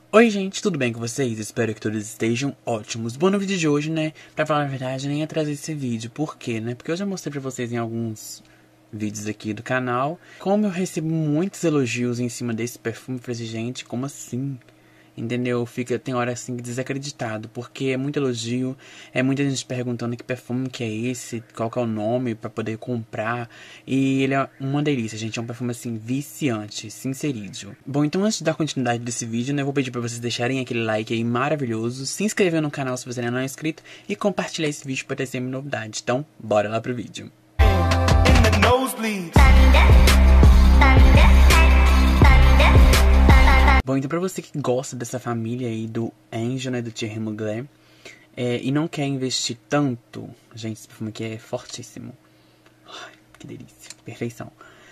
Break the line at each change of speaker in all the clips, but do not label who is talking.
Oi gente, tudo bem com vocês? Espero que todos estejam ótimos. Bom, no vídeo de hoje, né, pra falar a verdade, nem ia trazer esse vídeo. Por quê, né? Porque eu já mostrei pra vocês em alguns vídeos aqui do canal como eu recebo muitos elogios em cima desse perfume. Eu falei assim, gente, como assim? Entendeu? Tem hora assim desacreditado, porque é muito elogio, é muita gente perguntando que perfume que é esse, qual que é o nome pra poder comprar. E ele é uma delícia, gente, é um perfume assim viciante, sincerídeo. Bom, então antes de dar continuidade desse vídeo, né, eu vou pedir pra vocês deixarem aquele like aí maravilhoso, se inscrever no canal se você ainda não é inscrito e compartilhar esse vídeo pra ter sempre novidade. Então, bora lá pro vídeo. Bom, então pra você que gosta dessa família aí do Angel, né, do Thierry Mugler, e não quer investir tanto, gente, esse perfume aqui é fortíssimo. Ai, que delícia, perfeição.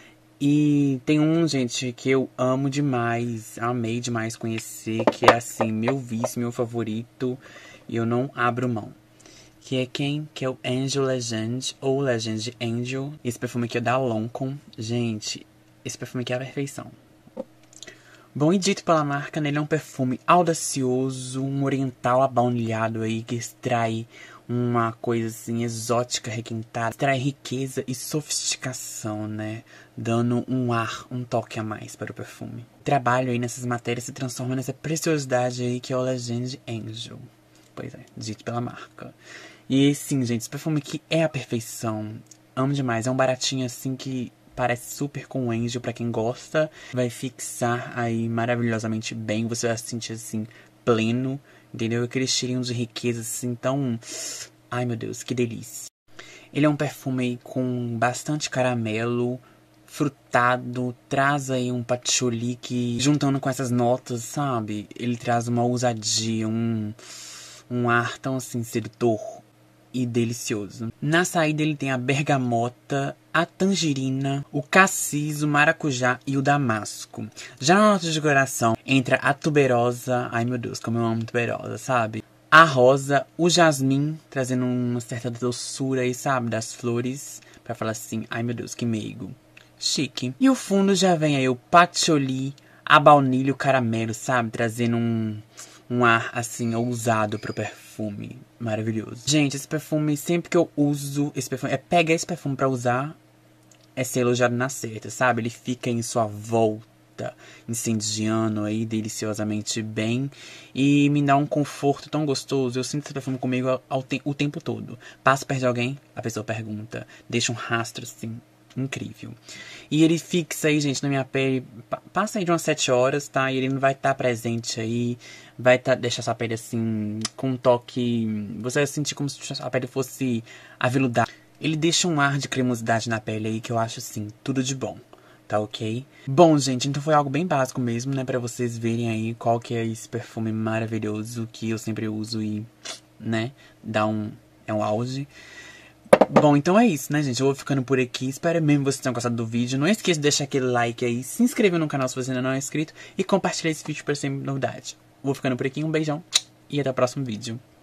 E tem um, gente, que eu amo demais, amei demais conhecer, que é assim, meu vício, meu favorito, e eu não abro mão. Que é quem? Que é o Angel Legend, ou Legend Angel. Esse perfume aqui é da Lancôme. Gente, esse perfume aqui é a perfeição. Bom, e dito pela marca, né, ele é um perfume audacioso, um oriental abaunilhado aí, que extrai uma coisa assim exótica, requintada, extrai riqueza e sofisticação, né, dando um ar, um toque a mais para o perfume. O trabalho aí nessas matérias se transforma nessa preciosidade aí que é o Legend Angel. Pois é, dito pela marca. E sim, gente, esse perfume aqui é a perfeição. Amo demais, é um baratinho assim que parece super com o Angel, pra quem gosta. Vai fixar aí maravilhosamente bem. Você vai se sentir assim, pleno. Entendeu? Aquele cheirinho de riqueza assim, tão... Ai, meu Deus, que delícia. Ele é um perfume aí com bastante caramelo, frutado. Traz aí um patchouli que, juntando com essas notas, sabe? Ele traz uma ousadia, um ar tão assim, sedutor e delicioso. Na saída ele tem a bergamota, a tangerina, o cassis, o maracujá e o damasco. Já na nota de decoração entra a tuberosa, ai meu Deus, como eu amo tuberosa, sabe? A rosa, o jasmim, trazendo uma certa doçura aí, sabe, das flores, pra falar assim, ai meu Deus, que meigo. Chique. E o fundo já vem aí o patchouli, a baunilha, o caramelo, sabe, trazendo um ar, assim, ousado pro perfume. Maravilhoso. Gente, esse perfume, sempre que eu uso esse perfume, pega esse perfume pra usar, é ser elogiado na certa, sabe? Ele fica em sua volta, incendiando aí, deliciosamente bem. E me dá um conforto tão gostoso. Eu sinto esse perfume comigo o tempo todo. Passo perto de alguém, a pessoa pergunta. Deixa um rastro, assim, incrível. E ele fixa aí, gente, na minha pele. Passa aí de umas 7 horas, tá? E ele não vai estar presente aí. Vai deixar sua pele assim, com um toque. Você vai sentir como se a pele fosse aveludada. Ele deixa um ar de cremosidade na pele aí que eu acho assim, tudo de bom. Tá ok? Bom, gente, então foi algo bem básico mesmo, né? Pra vocês verem aí qual que é esse perfume maravilhoso que eu sempre uso e, né? É um auge. Bom, então é isso, né, gente? Eu vou ficando por aqui. Espero mesmo que vocês tenham gostado do vídeo. Não esqueça de deixar aquele like aí, se inscrever no canal se você ainda não é inscrito e compartilhar esse vídeo para sempre novidade. Vou ficando por aqui, um beijão e até o próximo vídeo.